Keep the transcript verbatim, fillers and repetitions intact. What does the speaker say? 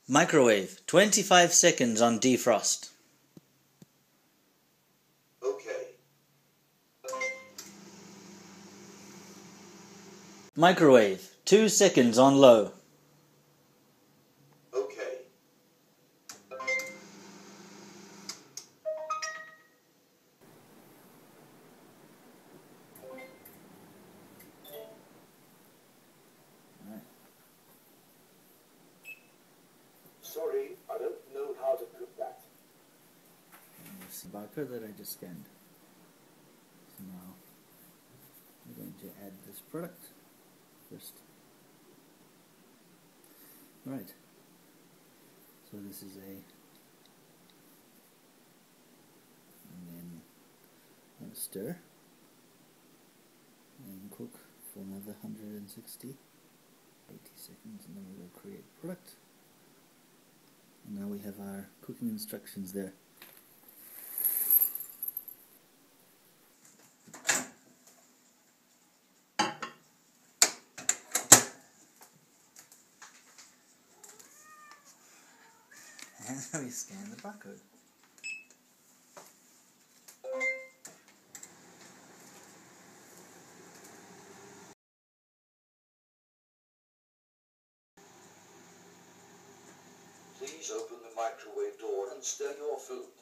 Microwave, twenty-five seconds on defrost. Okay. Microwave, two seconds on low. Okay. Sorry, I don't know how to cook that. It's the barcode that I just scanned. So now I'm going to add this product first. Right. So this is a, and then I'm going to stir and cook for another one hundred sixty, eighty seconds, and then we will create product. And now we have our cooking instructions there. And we scan the barcode. Please open the microwave door and stir your food.